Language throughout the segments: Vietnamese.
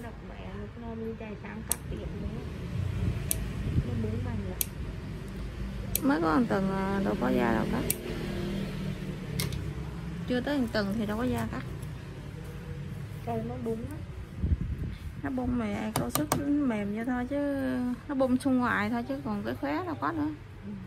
gặp mẹ lúc nào đi chạy sang cắt tiệm nữa nó bún bằng lại mới có một tuần đâu có da đâu cắt, chưa tới một tuần thì đâu có da cắt. cây nó bún á, Nó bung mẹ có sức mềm cho thôi chứ nó bung xung ngoài thôi chứ còn cái khóe đâu có nữa.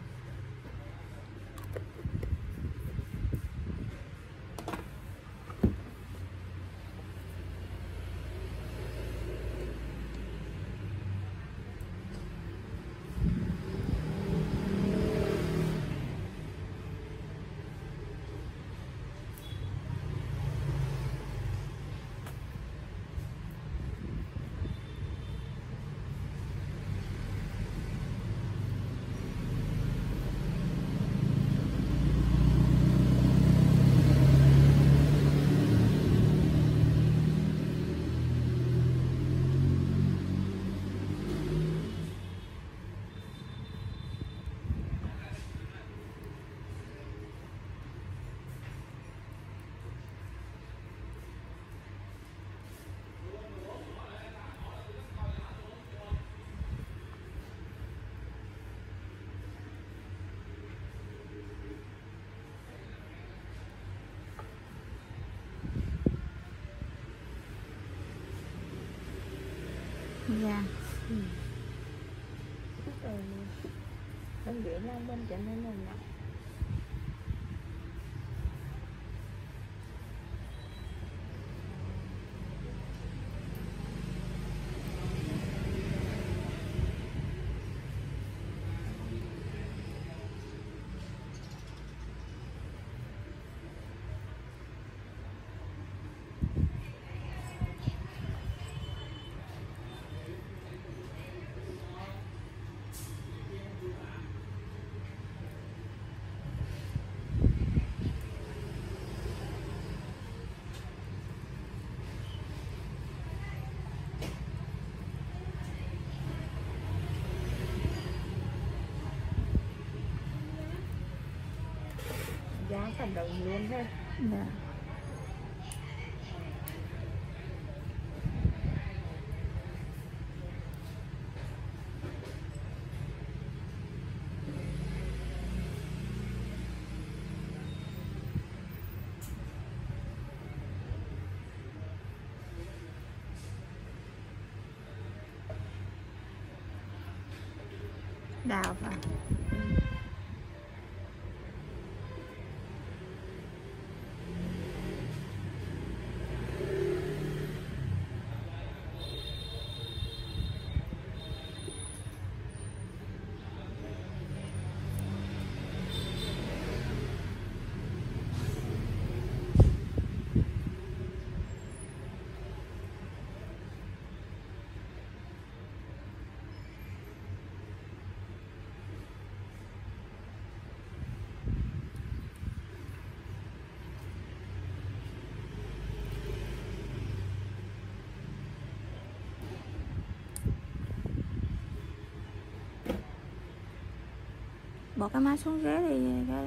Da bên dưới là bên cho nên là nặng. Giá cả đồng luôn ha. dạ. Đào vào. Bỏ cái má xuống ghế đi cái.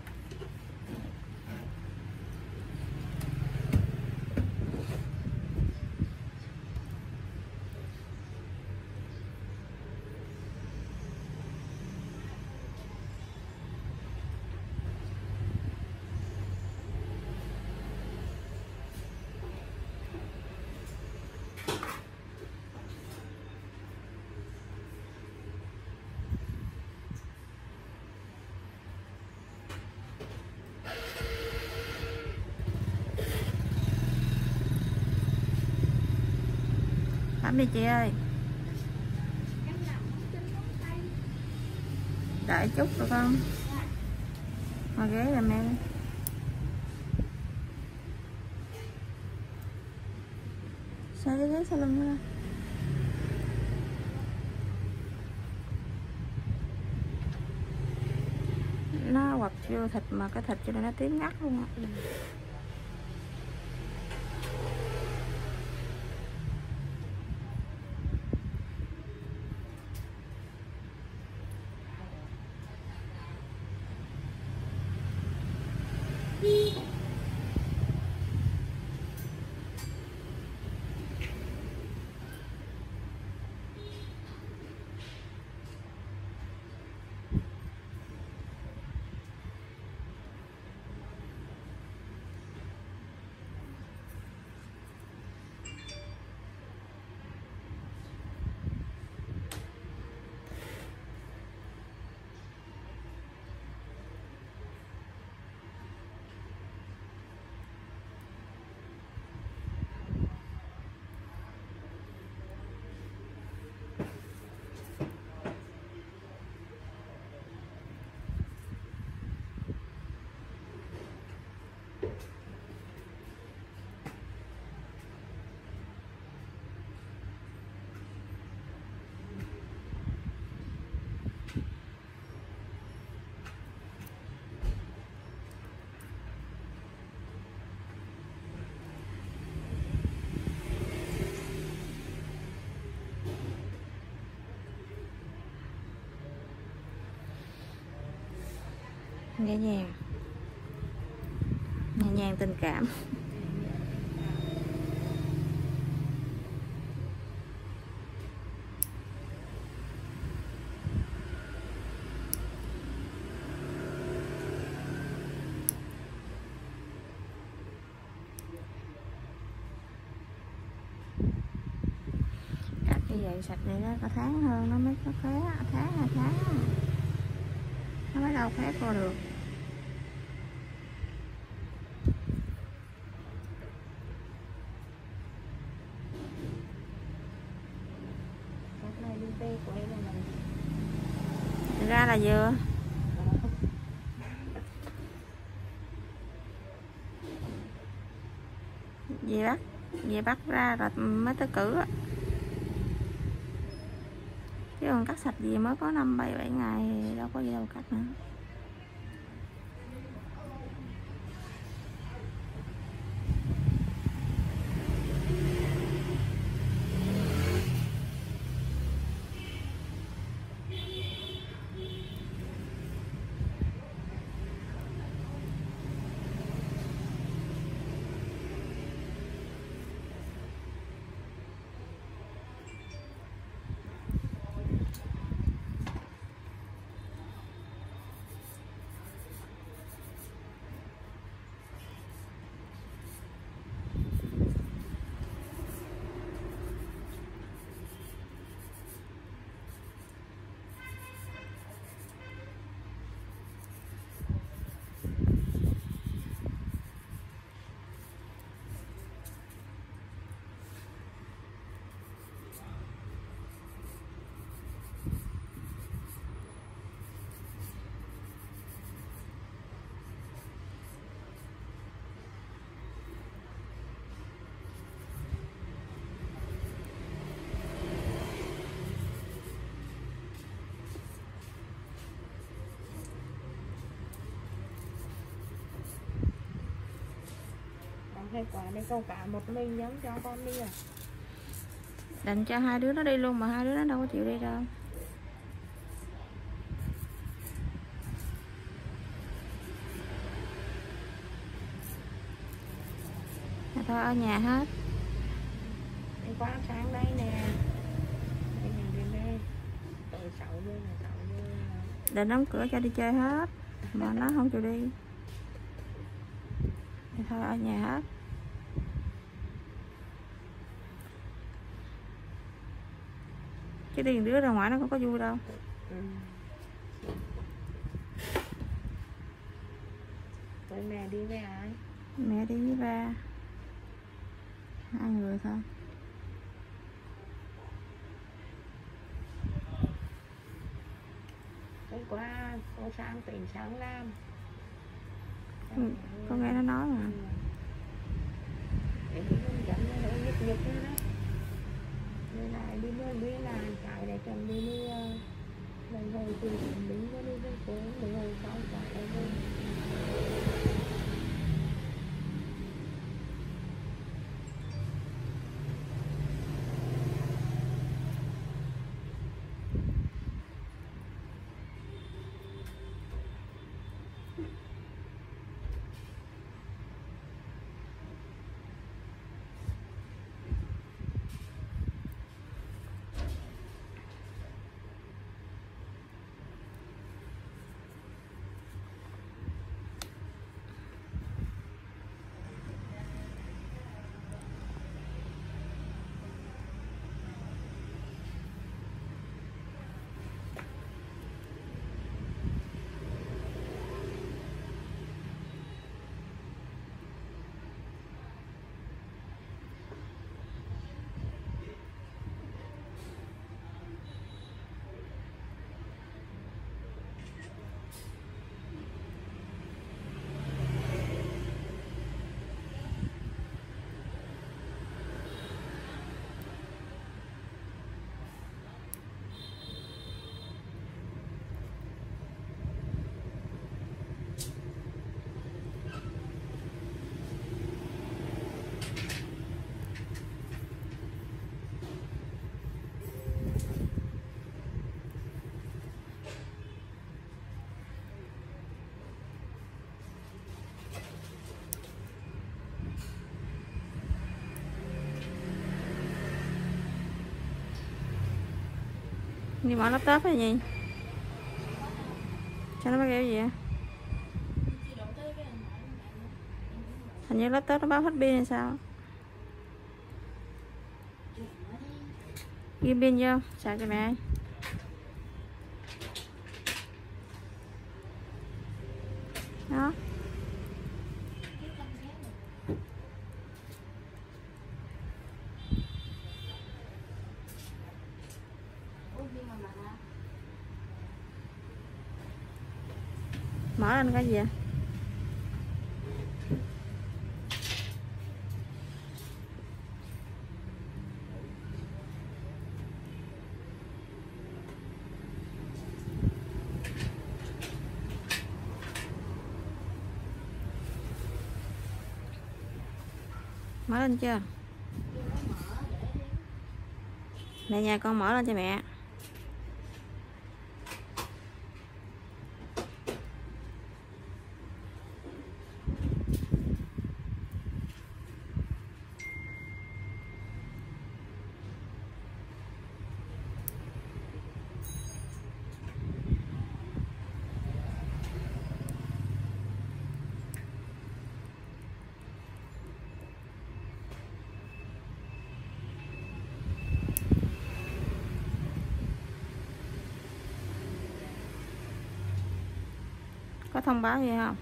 Bấm đi chị ơi. Đợi chút được không? Ngồi ghế làm em. Sao cái ghế sau lưng nữa? Nó quặp vô thịt mà cái thịt cho nên nó tím ngắt luôn á. nhẹ nhàng, nhẹ nhàng tình cảm. Cắt cái vậy sạch này nó có tháng hơn nó mới có khé, tháng 2 tháng nó mới đâu khé cô được. Ra là vừa về bắt ra rồi mới tới cử á, chứ còn cắt sạch gì mới có 5-7 ngày đâu có gì đâu cắt nữa. Hay quả đây câu cả một mình giống cho con đi à? Định cho hai đứa nó đi luôn mà hai đứa nó đâu có chịu đi đâu. Thôi ở nhà hết. Đi qua sáng đây nè. Đây mình đi đây. Tội 6 giờ là 6 giờ. Định đóng cửa cho đi chơi hết mà nó không chịu đi. Thì thôi ở nhà hết. Chứ đi đứa ra ngoài nó không có vui đâu. Với mẹ đi với ai? Mẹ đi với ba. 2 người thôi. Hôm qua cô sang tỉnh sáng Lam. Con nghe nó nói mà. Để đi hướng dẫn nó nhức nhức nữa đó. Nên lại đi nuôi đi là chạy để chồng đi nuôi lần hồi từ đứng có đi với cô để hồi sau chạy ở đây. Đi mở laptop hay gì? Sao nó bắt kêu gì vậy? Hình như laptop nó báo hết pin hay sao? Ghi pin vô, sạc cho mẹ. Đó. Mở lên cái gì vậy? Mở lên chưa? Mẹ nhà con mở lên cho mẹ. Có thông báo gì không?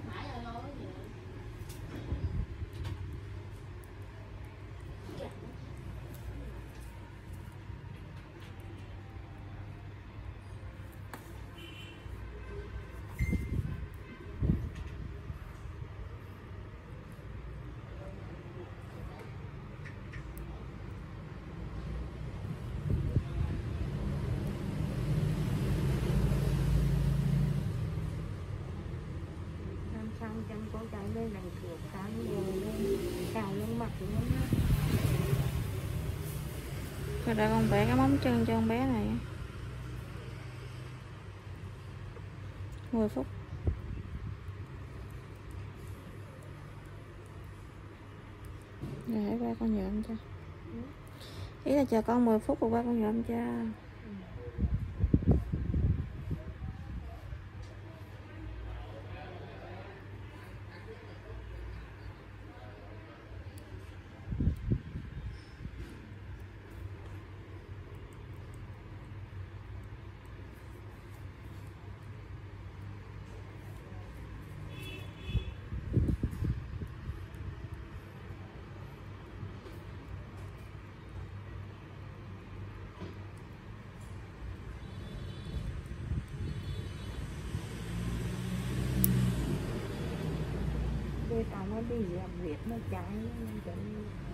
Xong chân cô chạy lên đằng chuột sáng rồi lên cào lên mặt luôn á. Rồi đây con vẽ cái móng chân cho con bé này. 10 phút. Để ba con nhuộm cho. Ý là chờ con 10 phút rồi ba con nhuộm cho. Tao nó đi làm việc nó chạy nó chạy